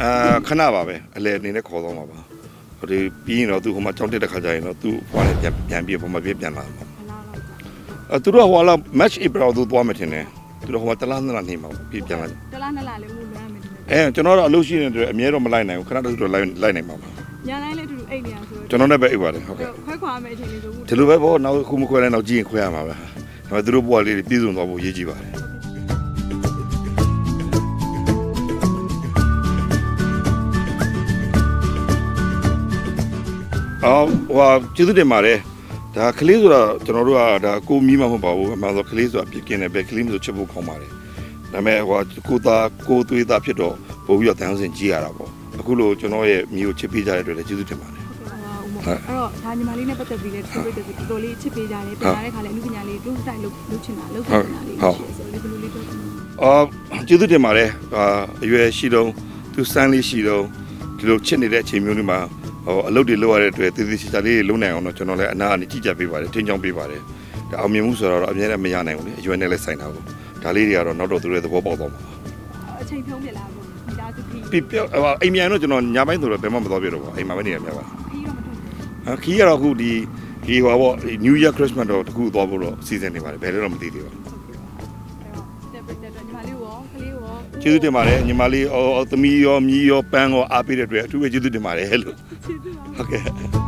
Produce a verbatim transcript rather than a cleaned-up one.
အာခဏပါပဲအလဲအနေနဲ့ခေါ်တော့မှာပါဟိုဒီပြီးရင်တော့သူဟိုမှာကြောင်းတက်တဲ့ခါကျရင်တော့သူဟိုလည်းပြန်ပြန်ပြီးပုံမှန်ပြပြန်လာမှာအဲသူတို့ဟိုလာ match April သူသွားမှထင်တယ်သူတို့ဟိုမှာတလားနှစ်လားနေမှာပြပြန်လာတလားနှစ်လားလေးဦးလွမ်းမယ်အဲကျွန်တော်တော့အလုပ်ရှိနေတဲ့အတွက်အမြဲတော့မလိုက်နိုင်ဘူးခဏတည်းတော့လိုက်လိုက်နိုင်မှာပါညာတိုင်းလည်းအတူတူအိတ်နေအောင်ဆိုတော့ကျွန်တော်လည်းပဲအိတ်ပါတယ်ဟုတ်ကဲ့ခွဲခွာမယ်အချိန်လေးဆိုဒီလိုပဲပေါ့နောက်ခုမခွဲလဲနောက်ကြည့်ရင်ခွဲရမှာပဲဒါပေမဲ့သူတို့ဘဝလေးပြည့်စုံသွားဖို့ရည်ကြည်ပါတယ်အော်ဟိုကျေးဇူးတင်ပါတယ်ဒါကလေးဆိုတော့ကျွန်တော်တို့ကဒါကိုမီးမမဟုတ်ပါဘူးအမှန်ဆိုကလေးဆိုတာပြစ်ကင်းတယ်ပဲကလေးမျိုးဆိုချစ်ဖို့ခေါင်းပါတယ်ဒါပေမဲ့ဟိုကိုသားကိုသွေးသားဖြစ်တော့ပို့ပြီးတော့တန်းစင်ကြည့်ရတာပေါ့အခုလိုကျွန်တော်ရဲ့မျိုးချစ်ပေးကြတဲ့အတွက်လည်းကျေးဇူးတင်ပါတယ်ဟုတ်အဲ့တော့ဒါညီမလေးနဲ့ပတ်သက်ပြီးလည်းသူတို့တော်တော်လေးချစ်ပေးကြတယ်ပြန်လာတဲ့ခါလည်းအမှုပညာလေးတွန်းတိုက်လို့လုပ်ချင်တာလုပ်ချင်တာလေးရှိဆိုလေးဘယ်လိုလေးပြောအော်ကျေးဇူးတင်ပါတယ်အာအရွယ်ရှိတော့သူစမ်းလေးရှိတော့ဒီလိုချစ်နေတဲ့အချိန်မျိုးတွေမှာဟိုအလုပ်တွေလုပ်ရတဲ့အတွက်တည်တည်ချာချာလေးလုံးနိုင်အောင်တော့ကျွန်တော်လည်းအနာကနေကြည့်ကြပေးပါတယ်ထင်းချောင်းပေးပါတယ်ဒါအောင်မြင်မှုဆိုတော့အမြဲတမ်းမရနိုင်ဘူးလေအရွယ်နဲ့လည်းဆိုင်တာပေါ့ဒါလေးတွေကတော့နောက်တော့သူတို့ရဲ့သဘောပေါက်သွားမှာအချိန်ဖြုံးပြလာပေါ့မိသားစုပြီးပြအိမ်မြန်တော့ကျွန်တော်ညပိုင်းဆိုတော့ဘယ်မှမသွားပြတော့ပါအိမ်မှာပဲနေရမှာပါခီးတော့မထုတ်ဘူးခီးကတော့အခုဒီဒီဟိုပေါ့ New Year Christmas တော့တခုသွားဖို့တော့စီစဉ်နေပါတယ်ဘယ်တော့မသိသေးပါဘူးကျေးဇူးတင်ပါတယ်ညီမလေးအော်သမီးရောမြီးရောပန်းရောအားပေးတဲ့အတွက်အထူးပဲကျေးဇူးတင်ပါတယ်လို့ဟုတ်ကဲ့